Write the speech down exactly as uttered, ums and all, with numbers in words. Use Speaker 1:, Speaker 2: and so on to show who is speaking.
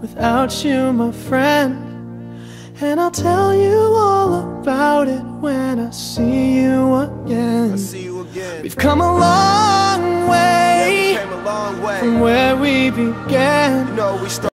Speaker 1: without you, my friend. And I'll tell you all about it when I see you again.
Speaker 2: I see you again.
Speaker 1: We've come a long way,
Speaker 2: yeah, we came a long way
Speaker 1: from where we began.
Speaker 2: You know, we